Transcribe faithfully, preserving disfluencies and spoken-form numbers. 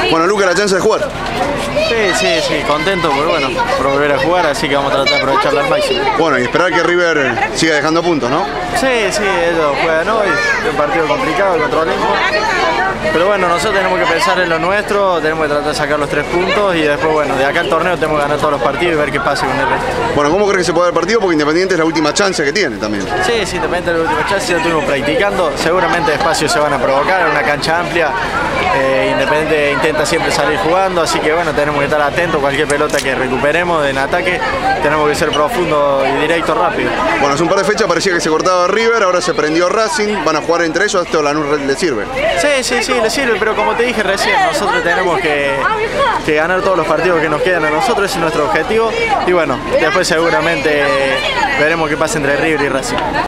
Bueno, Lucas, la chance de jugar. Sí, sí, sí, contento por, bueno, por volver a jugar, así que vamos a tratar de aprovecharla al máximo. Bueno, y esperar que River siga dejando puntos, ¿no? Sí, sí, ellos juegan hoy, es un partido complicado contra Olimpo. Pero bueno, nosotros tenemos que pensar en lo nuestro, tenemos que tratar de sacar los tres puntos y después, bueno, de acá al torneo tenemos que ganar todos los partidos y ver qué pasa con el resto. Bueno, ¿cómo crees que se puede dar el partido? Porque Independiente es la última chance que tiene también. Sí, sí, Independiente es la última chance, ya estuvimos practicando, seguramente espacios se van a provocar, en una cancha amplia. Eh, Independiente intenta siempre salir jugando, así que bueno, tenemos que estar atentos, cualquier pelota que recuperemos en ataque, tenemos que ser profundo y directo rápido. Bueno, hace un par de fechas parecía que se cortaba River, ahora se prendió Racing, van a jugar entre ellos, esto a Lanús le sirve. Sí, sí, sí, le sirve, pero como te dije recién, nosotros tenemos que, que ganar todos los partidos que nos quedan a nosotros, ese es nuestro objetivo, y bueno, después seguramente veremos qué pasa entre River y Racing.